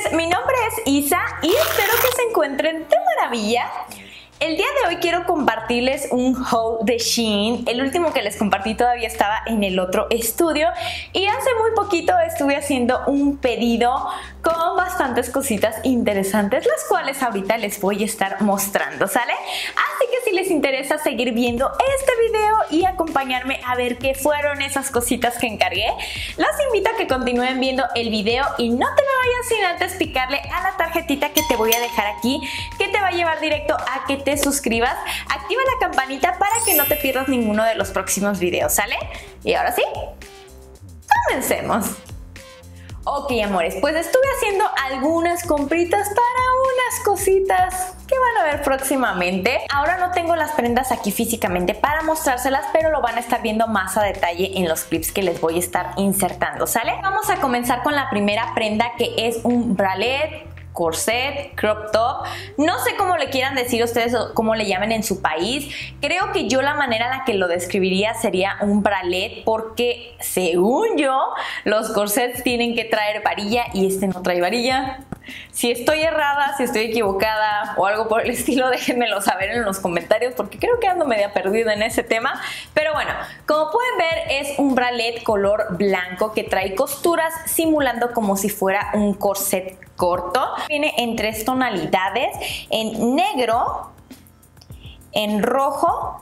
amores, mi nombre es Isa y espero que se encuentren de maravilla. El día de hoy quiero compartirles un haul de Shein. El último que les compartí todavía estaba en el otro estudio y hace muy poquito estuve haciendo un pedido con bastantes cositas interesantes, las cuales ahorita les voy a estar mostrando, ¿sale? Así que si les interesa seguir viendo este video y acompañarme a ver qué fueron esas cositas que encargué, los invito a que continúen viendo el video y no te me vayas sin antes picarle a la tarjetita que te voy a dejar aquí, que te va a llevar directo a que te suscribas, activa la campanita para que no te pierdas ninguno de los próximos videos, ¿sale? Y ahora sí, comencemos. Ok, amores, pues estuve haciendo algunas compritas para unas cositas que van a ver próximamente. Ahora no tengo las prendas aquí físicamente para mostrárselas, pero lo van a estar viendo más a detalle en los clips que les voy a estar insertando, ¿sale? Vamos a comenzar con la primera prenda, que es un bralette, corset, crop top, no sé cómo le quieran decir ustedes o cómo le llamen en su país. Creo que yo la manera en la que lo describiría sería un bralette, porque según yo los corsets tienen que traer varilla y este no trae varilla. Si estoy errada, si estoy equivocada o algo por el estilo, déjenmelo saber en los comentarios porque creo que ando media perdida en ese tema. Pero bueno, como pueden ver, es un bralette color blanco que trae costuras simulando como si fuera un corset corto. Viene en 3 tonalidades, en negro, en rojo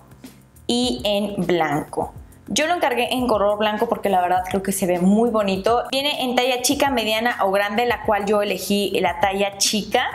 y en blanco. Yo lo encargué en color blanco porque la verdad creo que se ve muy bonito. Viene en talla chica, mediana o grande, la cual yo elegí la talla chica.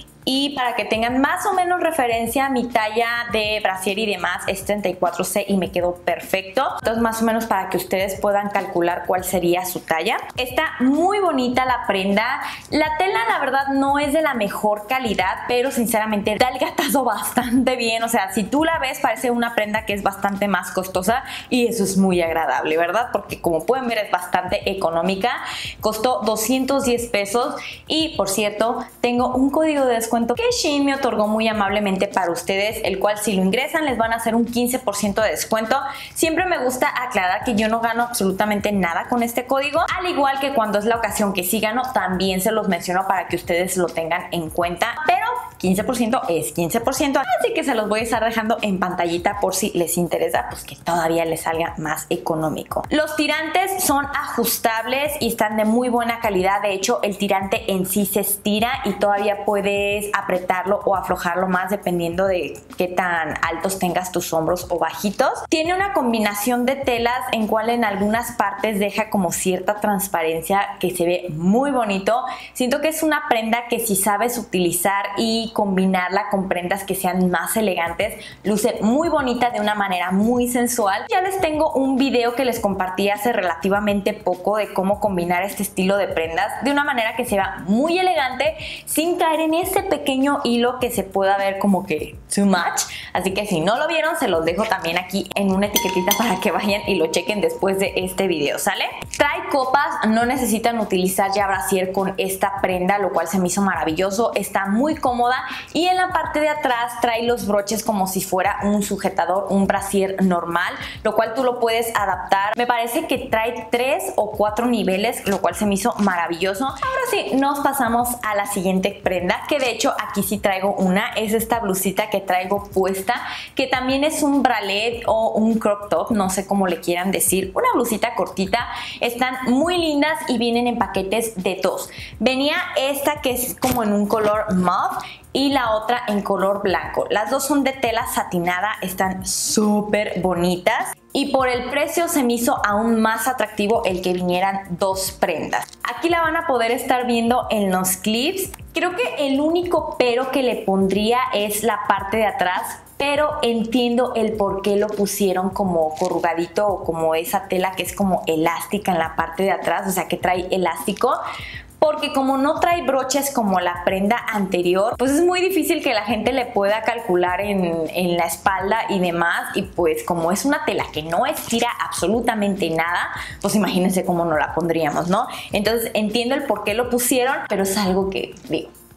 Y para que tengan más o menos referencia, mi talla de brasier y demás es 34C y me quedó perfecto. Entonces más o menos para que ustedes puedan calcular cuál sería su talla. Está muy bonita la prenda. La tela la verdad no es de la mejor calidad, pero sinceramente da el gatazo bastante bien. O sea, si tú la ves parece una prenda que es bastante más costosa y eso es muy agradable, ¿verdad? Porque como pueden ver es bastante económica. Costó 210 pesos y por cierto tengo un código de descuento que Shein me otorgó muy amablemente para ustedes, el cual si lo ingresan les van a hacer un 15% de descuento. Siempre me gusta aclarar que yo no gano absolutamente nada con este código, al igual que cuando es la ocasión que sí gano, también se los menciono para que ustedes lo tengan en cuenta, pero 15% es 15%, así que se los voy a estar dejando en pantallita por si les interesa, pues que todavía les salga más económico. Los tirantes son ajustables y están de muy buena calidad. De hecho, el tirante en sí se estira y todavía puedes apretarlo o aflojarlo más dependiendo de qué tan altos tengas tus hombros o bajitos. Tiene una combinación de telas en cual en algunas partes deja como cierta transparencia que se ve muy bonito. Siento que es una prenda que si sabes utilizar y combinarla con prendas que sean más elegantes, luce muy bonita de una manera muy sensual. Ya les tengo un video que les compartí hace relativamente poco de cómo combinar este estilo de prendas de una manera que se vea muy elegante sin caer en ese pequeño hilo que se pueda ver como que too much. Así que si no lo vieron, se los dejo también aquí en una etiquetita para que vayan y lo chequen después de este video, ¿sale? Trae copas, no necesitan utilizar ya brasier con esta prenda, lo cual se me hizo maravilloso. Está muy cómoda y en la parte de atrás trae los broches como si fuera un sujetador, un brasier normal, lo cual tú lo puedes adaptar. Me parece que trae 3 o 4 niveles, lo cual se me hizo maravilloso. Ahora sí, nos pasamos a la siguiente prenda, que de hecho aquí sí traigo una, es esta blusita que traigo puesta, que también es un bralette o un crop top, no sé cómo le quieran decir, una blusita cortita. Están muy lindas y vienen en paquetes de 2. Venía esta que es como en un color mauve y la otra en color blanco. Las dos son de tela satinada, están súper bonitas. Y por el precio se me hizo aún más atractivo el que vinieran 2 prendas. Aquí la van a poder estar viendo en los clips. Creo que el único pero que le pondría es la parte de atrás, pero entiendo el por qué lo pusieron como corrugadito o como esa tela que es como elástica en la parte de atrás, o sea que trae elástico. Porque como no trae broches como la prenda anterior, pues es muy difícil que la gente le pueda calcular en la espalda y demás. Y pues como es una tela que no estira absolutamente nada, pues imagínense cómo no la pondríamos, ¿no? Entonces entiendo el por qué lo pusieron, pero es algo que digo,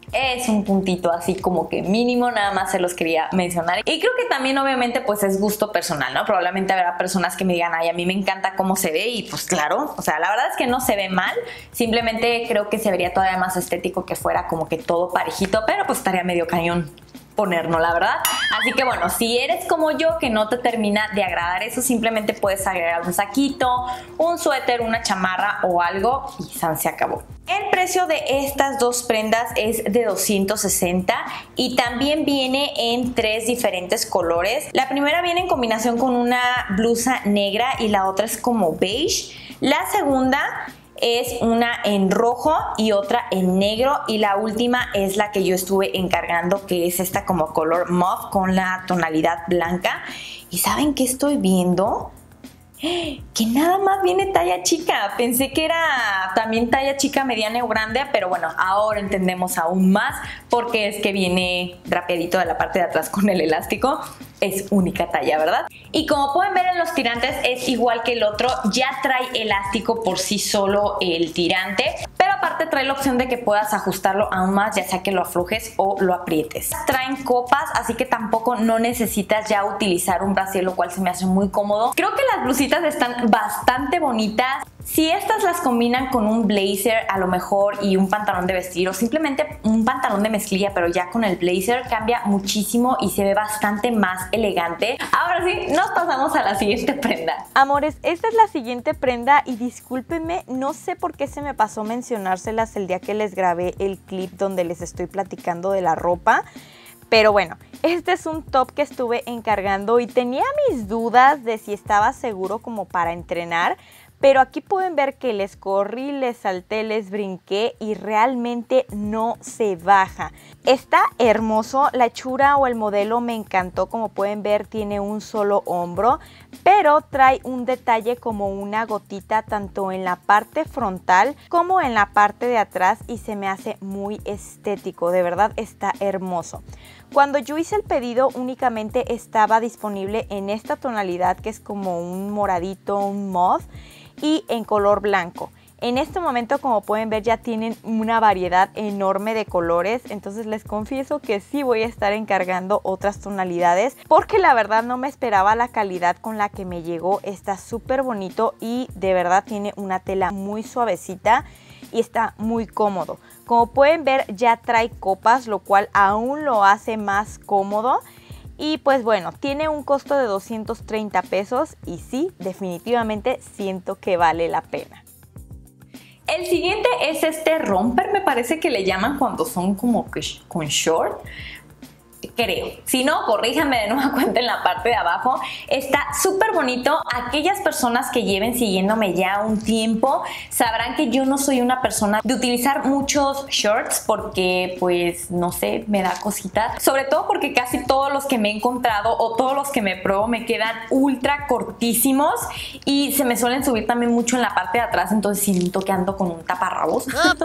Es un puntito así como que mínimo, nada más se los quería mencionar. Y creo que también obviamente pues es gusto personal, ¿no? Probablemente habrá personas que me digan, ay, a mí me encanta cómo se ve y pues claro, o sea, la verdad es que no se ve mal, simplemente creo que se vería todavía más estético que fuera como que todo parejito, pero pues estaría medio cañón ponernos, la verdad. Así que bueno, si eres como yo que no te termina de agradar eso, simplemente puedes agregar un saquito, un suéter, una chamarra o algo y se acabó. El precio de estas dos prendas es de 260 y también viene en 3 diferentes colores. La primera viene en combinación con una blusa negra y la otra es como beige. La segunda es una en rojo y otra en negro y la última es la que yo estuve encargando, que es esta como color mauve con la tonalidad blanca. ¿Y saben qué estoy viendo? Que nada más viene talla chica. Pensé que era también talla chica, mediana o grande, pero bueno, ahora entendemos aún más porque es que viene drapeadito de la parte de atrás con el elástico. Es única talla, ¿verdad? Y como pueden ver en los tirantes es igual que el otro, ya trae elástico por sí solo el tirante, pero aparte trae la opción de que puedas ajustarlo aún más, ya sea que lo aflojes o lo aprietes. Traen copas, así que tampoco no necesitas ya utilizar un brasier, lo cual se me hace muy cómodo. Creo que las blusitas están bastante bonitas. Si estas las combinan con un blazer a lo mejor y un pantalón de vestir o simplemente un pantalón de mezclilla pero ya con el blazer, cambia muchísimo y se ve bastante más elegante. Ahora sí, nos pasamos a la siguiente prenda. Amores, esta es la siguiente prenda y discúlpenme, no sé por qué se me pasó mencionárselas el día que les grabé el clip donde les estoy platicando de la ropa. Pero bueno, este es un top que estuve encargando y tenía mis dudas de si estaba seguro como para entrenar. Pero aquí pueden ver que les corrí, les salté, les brinqué y realmente no se baja. Está hermoso, la hechura o el modelo me encantó. Como pueden ver tiene un solo hombro, pero trae un detalle como una gotita tanto en la parte frontal como en la parte de atrás y se me hace muy estético, de verdad está hermoso. Cuando yo hice el pedido únicamente estaba disponible en esta tonalidad que es como un moradito, un mauve, y en color blanco. En este momento, como pueden ver, ya tienen una variedad enorme de colores, entonces les confieso que sí voy a estar encargando otras tonalidades porque la verdad no me esperaba la calidad con la que me llegó. Está súper bonito y de verdad tiene una tela muy suavecita y está muy cómodo. Como pueden ver, ya trae copas, lo cual aún lo hace más cómodo. Y pues bueno, tiene un costo de 230 pesos y sí, definitivamente siento que vale la pena. El siguiente es este romper, me parece que le llaman cuando son como que con short. Creo. Si no, corríjanme de nueva cuenta en la parte de abajo. Está súper bonito. Aquellas personas que lleven siguiéndome ya un tiempo sabrán que yo no soy una persona de utilizar muchos shorts porque pues no sé, me da cosita. Sobre todo porque casi todos los que me he encontrado o todos los que me pruebo me quedan ultra cortísimos y se me suelen subir también mucho en la parte de atrás, entonces siento que ando con un taparrabos.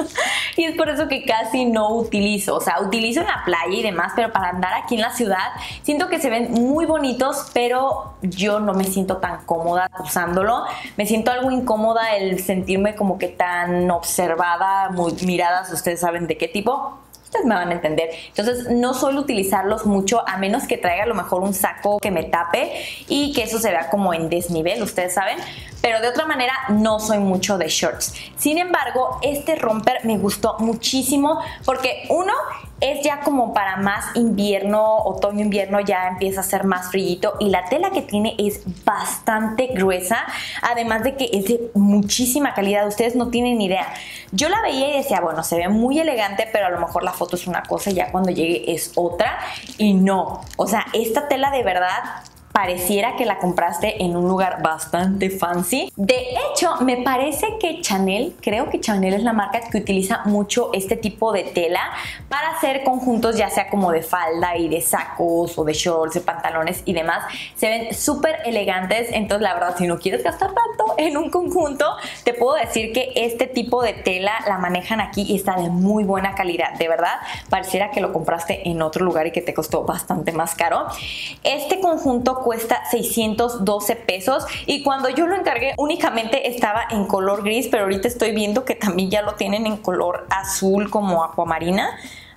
Y es por eso que casi no utilizo. O sea, utilizo en la playa y demás, pero para andar aquí en la ciudad siento que se ven muy bonitos, pero yo no me siento tan cómoda usándolo. Me siento algo incómoda el sentirme como que tan observada, muy miradas, ustedes saben de qué tipo. Ustedes me van a entender. Entonces no suelo utilizarlos mucho a menos que traiga a lo mejor un saco que me tape y que eso se vea como en desnivel, ustedes saben. Pero de otra manera no soy mucho de shorts. Sin embargo, este romper me gustó muchísimo porque uno es ya como para más invierno, otoño, invierno, ya empieza a ser más frillito y la tela que tiene es bastante gruesa, además de que es de muchísima calidad, ustedes no tienen ni idea. Yo la veía y decía, bueno, se ve muy elegante, pero a lo mejor la foto es una cosa y ya cuando llegue es otra, y no, o sea, esta tela de verdad pareciera que la compraste en un lugar bastante fancy. De hecho, me parece que Chanel, creo que Chanel es la marca que utiliza mucho este tipo de tela para hacer conjuntos, ya sea como de falda y de sacos o de shorts, de pantalones y demás. Se ven súper elegantes, entonces la verdad, si no quieres gastar tanto en un conjunto, te puedo decir que este tipo de tela la manejan aquí y está de muy buena calidad. De verdad, pareciera que lo compraste en otro lugar y que te costó bastante más caro. Este conjunto cuesta 612 pesos y cuando yo lo encargué únicamente estaba en color gris, pero ahorita estoy viendo que también ya lo tienen en color azul como acuamarina.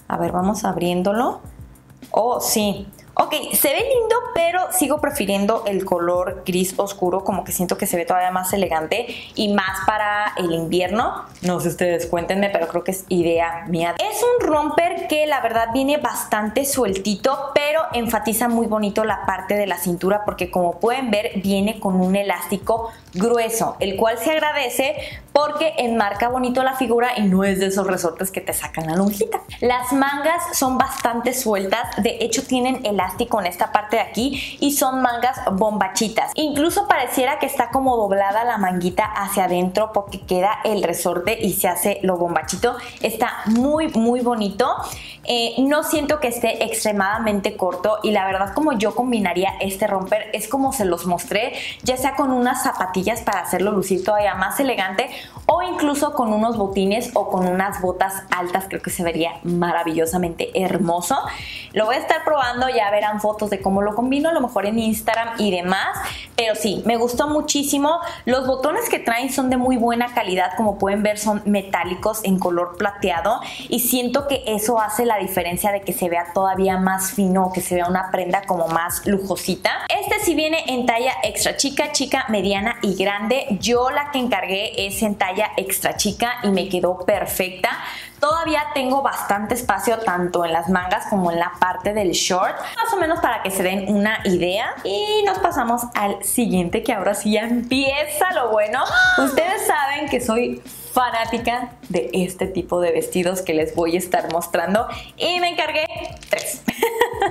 A ver, vamos abriéndolo. Oh, sí. Ok, se ve lindo, pero sigo prefiriendo el color gris oscuro, como que siento que se ve todavía más elegante y más para el invierno. No sé ustedes, cuéntenme, pero creo que es idea mía. Es un romper que la verdad viene bastante sueltito, pero enfatiza muy bonito la parte de la cintura porque como pueden ver viene con un elástico grueso, el cual se agradece porque enmarca bonito la figura y no es de esos resortes que te sacan la lonjita. Las mangas son bastante sueltas, de hecho tienen elástico en esta parte de aquí y son mangas bombachitas. Incluso pareciera que está como doblada la manguita hacia adentro porque queda el resorte y se hace lo bombachito. Está muy bonito. No siento que esté extremadamente corto y la verdad como yo combinaría este romper es como se los mostré, ya sea con unas zapatillas para hacerlo lucir todavía más elegante o incluso con unos botines o con unas botas altas. Creo que se vería maravillosamente hermoso. Lo voy a estar probando, ya verán fotos de cómo lo combino, a lo mejor en Instagram y demás, pero sí, me gustó muchísimo. Los botones que traen son de muy buena calidad, como pueden ver son metálicos en color plateado y siento que eso hace la diferencia de que se vea todavía más fino, que se vea una prenda como más lujosita. Este sí viene en talla extra chica, chica, mediana y grande. Yo la que encargué es en talla extra chica y me quedó perfecta. Todavía tengo bastante espacio tanto en las mangas como en la parte del short, más o menos para que se den una idea. Y nos pasamos al siguiente, que ahora sí ya empieza lo bueno. Ustedes saben que soy fanática de este tipo de vestidos que les voy a estar mostrando y me encargué 3. 3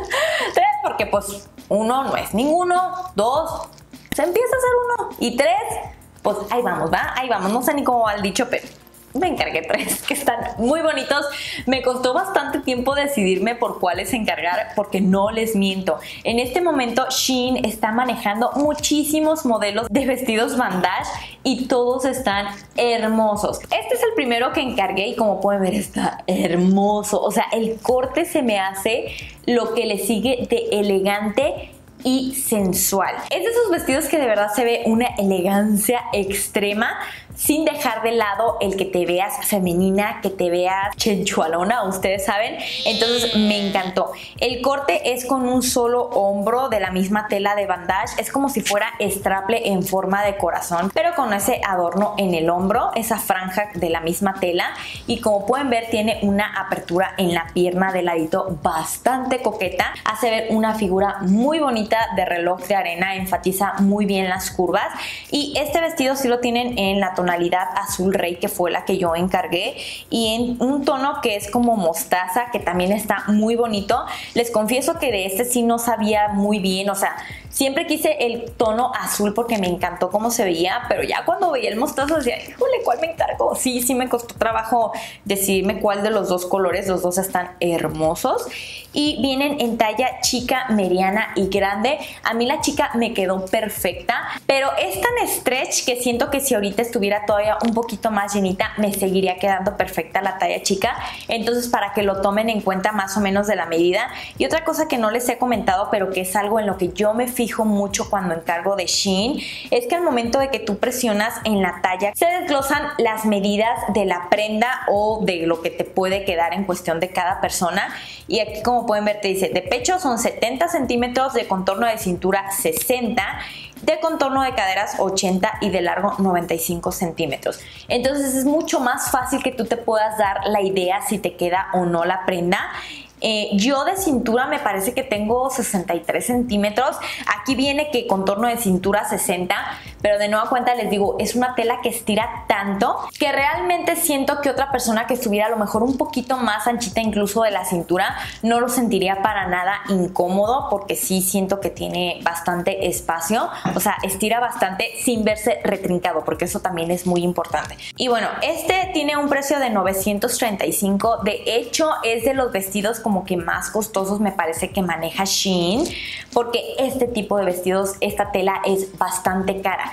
porque pues 1 no es ninguno, 2 se empieza a hacer 1 y 3 pues ahí vamos, ¿va? Ahí vamos, no sé ni cómo va el dicho, pero me encargué 3 que están muy bonitos. Me costó bastante tiempo decidirme por cuáles encargar porque no les miento. En este momento Shein está manejando muchísimos modelos de vestidos bandage y todos están hermosos. Este es el primero que encargué y como pueden ver está hermoso. O sea, el corte se me hace lo que le sigue de elegante y sensual. Es de esos vestidos que de verdad se ve una elegancia extrema sin dejar de lado el que te veas femenina, que te veas chenchualona, ustedes saben. Entonces me encantó. El corte es con un solo hombro de la misma tela de bandage. Es como si fuera straple en forma de corazón, pero con ese adorno en el hombro, esa franja de la misma tela. Y como pueden ver tiene una apertura en la pierna de ladito bastante coqueta. Hace ver una figura muy bonita de reloj de arena, enfatiza muy bien las curvas. Y este vestido sí lo tienen en la tonalidad azul rey, que fue la que yo encargué, y en un tono que es como mostaza, que también está muy bonito. Les confieso que de este sí no sabía muy bien, o sea, siempre quise el tono azul porque me encantó cómo se veía, pero ya cuando veía el mostaza decía, híjole, ¿cuál me encargo? Sí, me costó trabajo decidirme cuál de los dos colores. Los dos están hermosos y vienen en talla chica, mediana y grande. A mí la chica me quedó perfecta, pero es tan stretch que siento que si ahorita estuviera todavía un poquito más llenita me seguiría quedando perfecta la talla chica. Entonces para que lo tomen en cuenta más o menos de la medida. Y otra cosa que no les he comentado, pero que es algo en lo que yo me fijo mucho cuando encargo de Shein, es que al momento de que tú presionas en la talla se desglosan las medidas de la prenda o de lo que te puede quedar en cuestión de cada persona. Y aquí como pueden ver te dice de pecho son 70 centímetros, de contorno de cintura 60, de contorno de caderas 80 y de largo 95 centímetros. Entonces es mucho más fácil que tú te puedas dar la idea si te queda o no la prenda. Yo de cintura me parece que tengo 63 centímetros. Aquí viene que contorno de cintura 60, pero de nueva cuenta les digo, es una tela que estira tanto que realmente siento que otra persona que estuviera a lo mejor un poquito más anchita incluso de la cintura no lo sentiría para nada incómodo, porque sí siento que tiene bastante espacio, o sea, estira bastante sin verse retrincado, porque eso también es muy importante. Y bueno, este tiene un precio de 935, de hecho es de los vestidos como que más costosos me parece que maneja Shein, porque este tipo de vestidos, esta tela es bastante cara.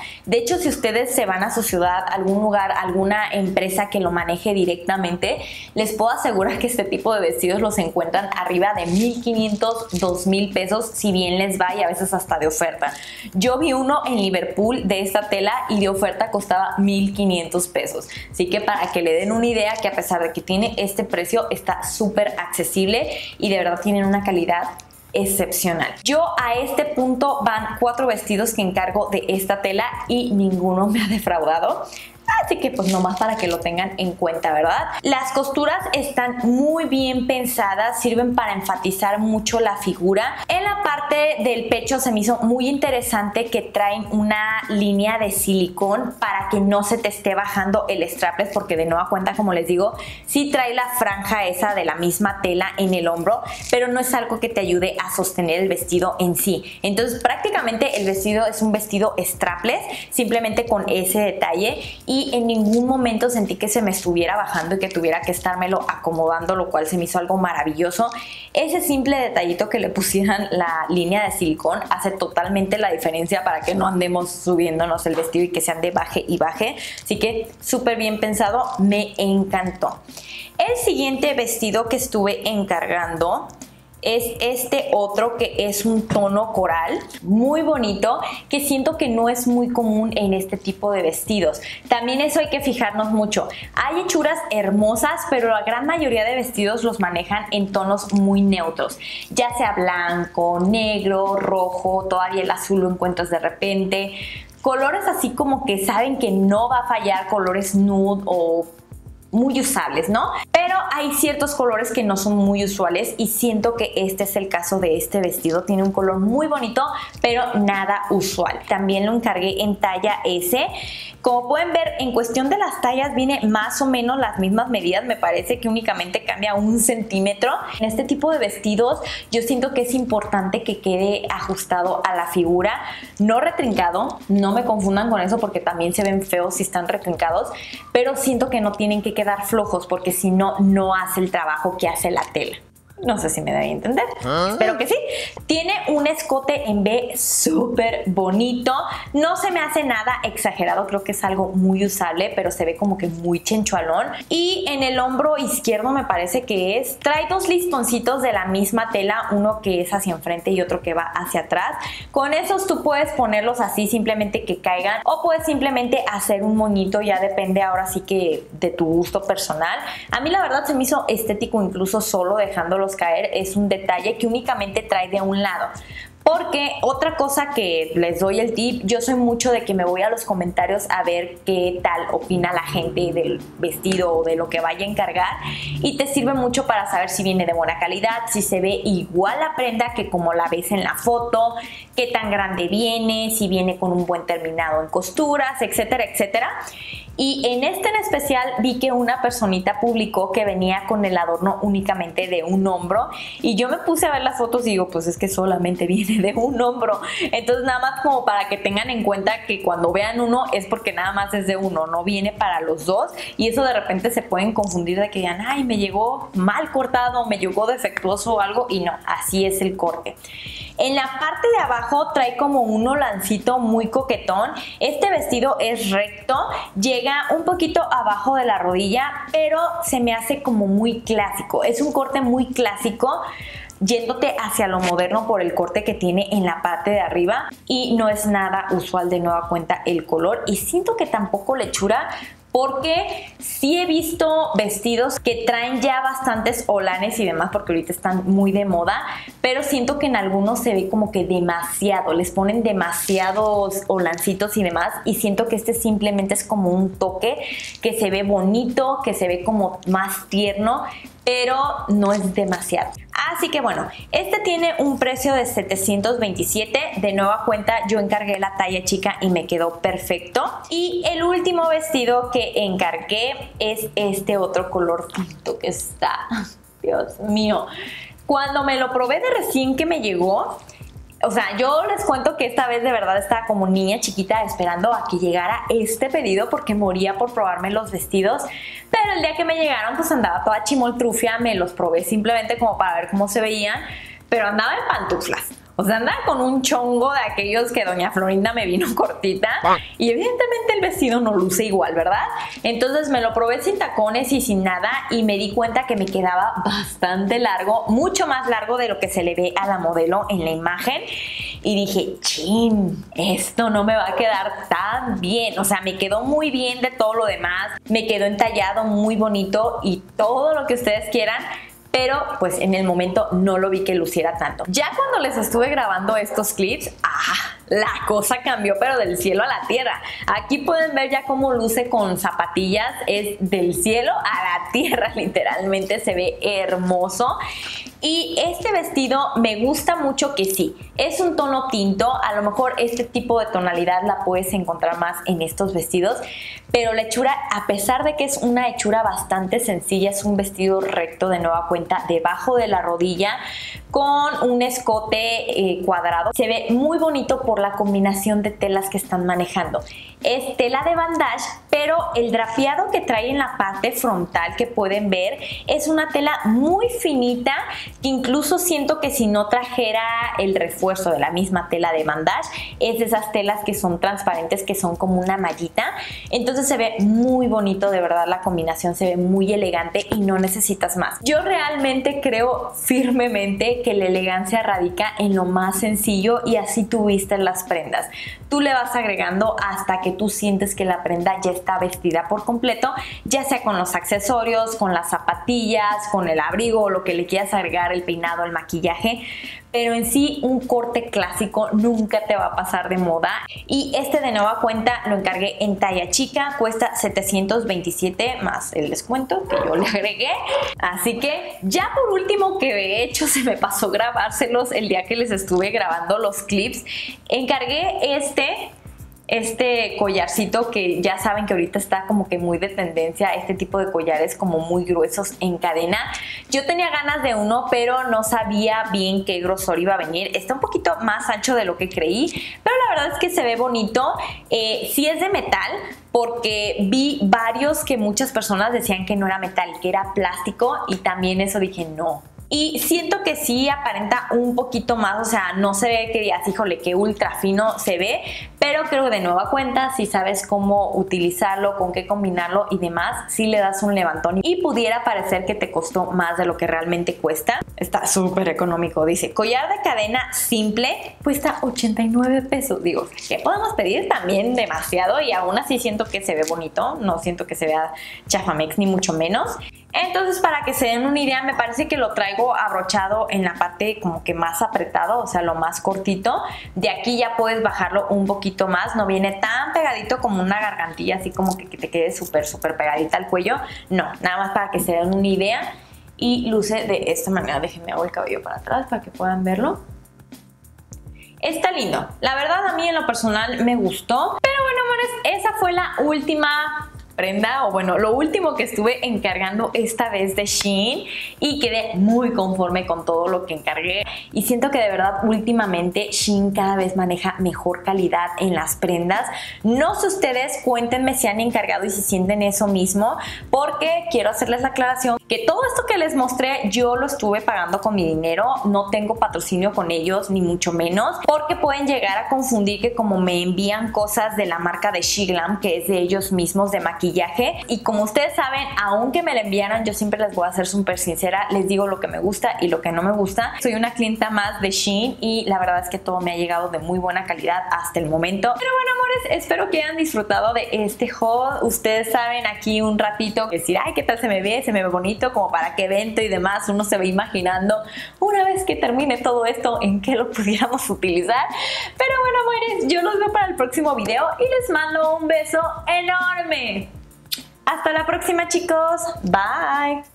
De hecho, si ustedes se van a su ciudad, algún lugar, alguna empresa que lo maneje directamente, les puedo asegurar que este tipo de vestidos los encuentran arriba de 1,500, 2,000 pesos, si bien les va, y a veces hasta de oferta. Yo vi uno en Liverpool de esta tela y de oferta costaba 1,500 pesos. Así que para que le den una idea que a pesar de que tiene este precio, está súper accesible y de verdad tienen una calidad excepcional. Yo a este punto van 4 vestidos que encargo de esta tela y ninguno me ha defraudado. Así que pues nomás para que lo tengan en cuenta, ¿verdad? Las costuras están muy bien pensadas, sirven para enfatizar mucho la figura. En la parte del pecho se me hizo muy interesante que traen una línea de silicón para que no se te esté bajando el strapless, porque de nueva cuenta, como les digo, sí trae la franja esa de la misma tela en el hombro, pero no es algo que te ayude a sostener el vestido en sí. Entonces prácticamente el vestido es un vestido strapless, simplemente con ese detalle, y en ningún momento sentí que se me estuviera bajando y que tuviera que estármelo acomodando, lo cual se me hizo algo maravilloso. Ese simple detallito que le pusieran la línea de silicón hace totalmente la diferencia para que no andemos subiéndonos el vestido y que se ande baje y baje. Así que súper bien pensado, me encantó. El siguiente vestido que estuve encargando es este otro, que es un tono coral muy bonito, que siento que no es muy común en este tipo de vestidos. También eso hay que fijarnos mucho. Hay hechuras hermosas, pero la gran mayoría de vestidos los manejan en tonos muy neutros, ya sea blanco, negro, rojo, todavía el azul lo encuentras de repente. Colores así como que saben que no va a fallar, colores nude o muy usables, ¿no? Pero hay ciertos colores que no son muy usuales y siento que este es el caso de este vestido. Tiene un color muy bonito, pero nada usual. También lo encargué en talla S. Como pueden ver, en cuestión de las tallas viene más o menos las mismas medidas. Me parece que únicamente cambia 1 centímetro. En este tipo de vestidos yo siento que es importante que quede ajustado a la figura, no retrincado. No me confundan con eso porque también se ven feos si están retrincados, pero siento que no tienen que quedar flojos porque si no, no hace el trabajo que hace la tela. No sé si me debe entender. Espero que sí. Tiene un escote en V súper bonito. No se me hace nada exagerado. Creo que es algo muy usable, pero se ve como que muy chenchualón. Y en el hombro izquierdo me parece que es... Trae 2 listoncitos de la misma tela. Uno que es hacia enfrente y otro que va hacia atrás. Con esos tú puedes ponerlos así, simplemente que caigan. O puedes simplemente hacer un moñito. Ya depende ahora sí que de tu gusto personal. A mí la verdad se me hizo estético incluso solo dejándolos caer. Es un detalle que únicamente trae de un lado. Porque otra cosa que les doy el tip, yo soy mucho de que me voy a los comentarios a ver qué tal opina la gente del vestido o de lo que vaya a encargar, y te sirve mucho para saber si viene de buena calidad, si se ve igual la prenda que como la ves en la foto, qué tan grande viene, si viene con un buen terminado en costuras, etcétera, etcétera. Y en este en especial vi que una personita publicó que venía con el adorno únicamente de un hombro, y yo me puse a ver las fotos y digo, pues es que solamente viene de un hombro. Entonces nada más como para que tengan en cuenta que cuando vean uno es porque nada más es de uno, no viene para los dos, y eso de repente se pueden confundir de que digan, ay, me llegó mal cortado, me llegó defectuoso o algo, y no, así es el corte. En la parte de abajo trae como un holancito muy coquetón. Este vestido es recto, llega un poquito abajo de la rodilla, pero se me hace como muy clásico. Es un corte muy clásico, yéndote hacia lo moderno por el corte que tiene en la parte de arriba, y no es nada usual de nueva cuenta el color, y siento que tampoco la hechura, porque sí he visto vestidos que traen ya bastantes holanes y demás, porque ahorita están muy de moda, pero siento que en algunos se ve como que demasiado, les ponen demasiados holancitos y demás, y siento que este simplemente es como un toque que se ve bonito, que se ve como más tierno, pero no es demasiado. Así que bueno, este tiene un precio de 727. De nueva cuenta yo encargué la talla chica y me quedó perfecto. Y el último vestido que encargué es este otro color tinto que está, Dios mío, cuando me lo probé de recién que me llegó, o sea, yo les cuento que esta vez de verdad estaba como niña chiquita esperando a que llegara este pedido porque moría por probarme los vestidos, pero el día que me llegaron pues andaba toda chimoltrufia, me los probé simplemente como para ver cómo se veían, pero andaba en pantuflas. O sea, andaba con un chongo de aquellos que doña Florinda me vino cortita y evidentemente el vestido no luce igual, ¿verdad? Entonces me lo probé sin tacones y sin nada y me di cuenta que me quedaba bastante largo, mucho más largo de lo que se le ve a la modelo en la imagen. Y dije, chin, esto no me va a quedar tan bien. O sea, me quedó muy bien de todo lo demás. Me quedó entallado muy bonito y todo lo que ustedes quieran. Pero pues en el momento no lo vi que luciera tanto. Ya cuando les estuve grabando estos clips, la cosa cambió pero del cielo a la tierra. Aquí pueden ver ya cómo luce con zapatillas, es del cielo a la tierra literalmente, se ve hermoso. Y este vestido me gusta mucho que sí, es un tono tinto, a lo mejor este tipo de tonalidad la puedes encontrar más en estos vestidos, pero la hechura, a pesar de que es una hechura bastante sencilla, es un vestido recto de nueva cuenta debajo de la rodilla con un escote cuadrado. Se ve muy bonito por la combinación de telas que están manejando. Es tela de bandage, pero el drapeado que trae en la parte frontal que pueden ver es una tela muy finita que incluso siento que si no trajera el refuerzo de la misma tela de bandage, es de esas telas que son transparentes, que son como una mallita. Entonces se ve muy bonito, de verdad la combinación se ve muy elegante y no necesitas más. Yo realmente creo firmemente que la elegancia radica en lo más sencillo y así tú vistes las prendas. Tú le vas agregando hasta que tú sientes que la prenda ya está vestida por completo, ya sea con los accesorios, con las zapatillas, con el abrigo, lo que le quieras agregar, el peinado, el maquillaje. Pero en sí un corte clásico nunca te va a pasar de moda. Y este de nueva cuenta lo encargué en talla chica, cuesta 727 más el descuento que yo le agregué. Así que ya por último, que de hecho se me pasó grabárselos el día que les estuve grabando los clips, encargué este collarcito que ya saben que ahorita está como que muy de tendencia, este tipo de collares como muy gruesos en cadena. Yo tenía ganas de uno, pero no sabía bien qué grosor iba a venir. Está un poquito más ancho de lo que creí, pero la verdad es que se ve bonito. Sí es de metal, porque vi varios que muchas personas decían que no era metal, que era plástico, y también eso dije no. Y siento que sí aparenta un poquito más, o sea, no se ve que digas, híjole, qué ultra fino se ve, pero creo que de nueva cuenta, si sabes cómo utilizarlo, con qué combinarlo y demás, sí le das un levantón y pudiera parecer que te costó más de lo que realmente cuesta. Está súper económico, dice, collar de cadena simple, cuesta 89 pesos. Digo, ¿qué podemos pedir? También demasiado, y aún así siento que se ve bonito, no siento que se vea chafamex ni mucho menos. Entonces, para que se den una idea, me parece que lo traigo abrochado en la parte como que más apretado, o sea, lo más cortito. De aquí ya puedes bajarlo un poquito más, no viene tan pegadito como una gargantilla, así como que te quede súper pegadita al cuello. No, nada más para que se den una idea. Y luce de esta manera. Déjenme hago el cabello para atrás para que puedan verlo. Está lindo. La verdad, a mí en lo personal me gustó. Pero bueno, amores, esa fue la última prenda, o bueno, lo último que estuve encargando esta vez de Shein, y quedé muy conforme con todo lo que encargué. Y siento que de verdad últimamente Shein cada vez maneja mejor calidad en las prendas. No sé ustedes, cuéntenme si han encargado y si sienten eso mismo, porque quiero hacerles la aclaración que todo esto que les mostré yo lo estuve pagando con mi dinero, no tengo patrocinio con ellos ni mucho menos, porque pueden llegar a confundir que como me envían cosas de la marca de Shiglam, que es de ellos mismos, de maquillaje, y como ustedes saben, aunque me la enviaran, yo siempre les voy a ser súper sincera, les digo lo que me gusta y lo que no me gusta. Soy una clienta más de Shein y la verdad es que todo me ha llegado de muy buena calidad hasta el momento. Pero bueno, amores, espero que hayan disfrutado de este haul. Ustedes saben, aquí un ratito decir, ay, qué tal se me ve bonito, como para qué evento y demás. Uno se va imaginando una vez que termine todo esto en qué lo pudiéramos utilizar. Pero bueno, amores, yo los veo para el próximo video y les mando un beso enorme. Hasta la próxima, chicos. Bye.